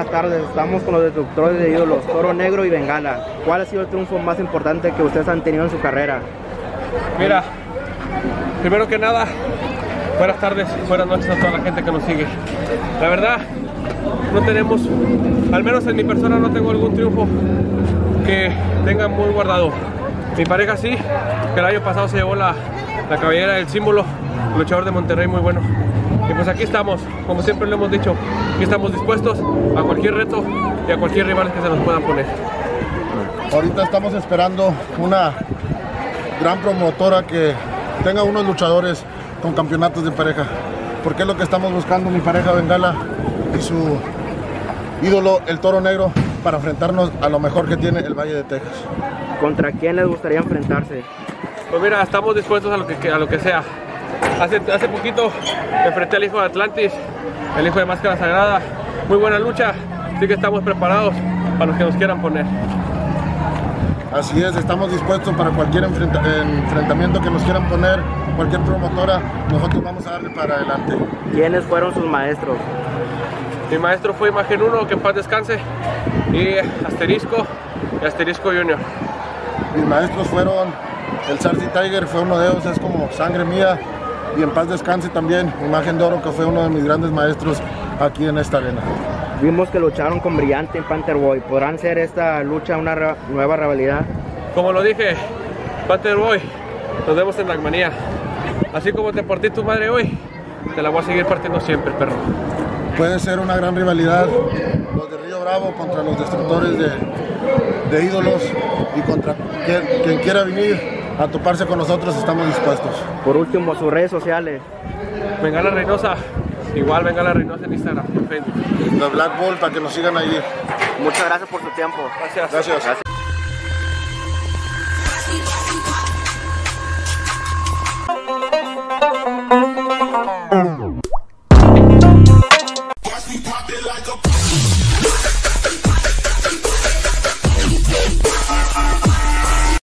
buenas tardes. Estamos con los destructores de ídolos, Toro Negro y Bengala. ¿Cuál ha sido el triunfo más importante que ustedes han tenido en su carrera? Mira, primero que nada, buenas tardes, buenas noches a toda la gente que nos sigue. La verdad, no tenemos, al menos en mi persona no tengo algún triunfo que tenga muy guardado. Mi pareja sí, que el año pasado se llevó la cabellera del símbolo, luchador de Monterrey muy bueno. Y pues aquí estamos, como siempre lo hemos dicho, aquí estamos dispuestos a cualquier reto y a cualquier rival que se nos pueda poner. Ahorita estamos esperando una gran promotora que tenga unos luchadores con campeonatos de pareja, porque es lo que estamos buscando mi pareja Bengala y su ídolo el Toro Negro, para enfrentarnos a lo mejor que tiene el Valle de Texas. ¿Contra quién les gustaría enfrentarse? Pues mira, estamos dispuestos a lo que sea. Hace poquito enfrenté al hijo de Atlantis, el hijo de Máscara Sagrada. Muy buena lucha, así que estamos preparados para los que nos quieran poner. Así es, estamos dispuestos para cualquier enfrentamiento que nos quieran poner, cualquier promotora, nosotros vamos a darle para adelante. ¿Quiénes fueron sus maestros? Mi maestro fue Imagen 1, que en paz descanse, y Asterisco Junior. Mis maestros fueron el Sarsi Tiger, fue uno de ellos, es como sangre mía, y en paz descanse también Imagen de Oro, que fue uno de mis grandes maestros aquí en esta arena. Vimos que lucharon con Brillante en Panther Boy. ¿Podrán ser esta lucha una nueva rivalidad? Como lo dije, Panther Boy, nos vemos en la manía. Así como te partí tu madre hoy, te la voy a seguir partiendo siempre, perro. Puede ser una gran rivalidad, los de Río Bravo contra los destructores de ídolos, y contra quien quiera venir a toparse con nosotros, estamos dispuestos. Por último, sus redes sociales. Bengala Reynosa, igual Bengala Reynosa en Instagram, en Facebook. The Black Bull, para que nos sigan ahí. Muchas gracias por su tiempo. Gracias. Gracias.